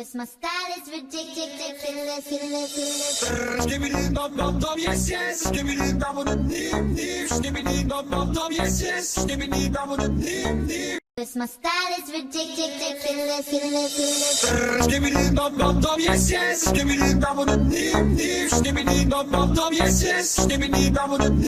'Cause my style is ridiculous. Skibbidi bum bum bum, yes yes. Skibbidi bum bum nim nim. Skibbidi bum bum bum, yes yes. Skibbidi bum bum nim nim. 'Cause my style is ridiculous. Skibbidi bum bum bum, yes yes. Skibbidi bum bum nim nim. Skibbidi bum bum bum, yes yes. Skibbidi bum bum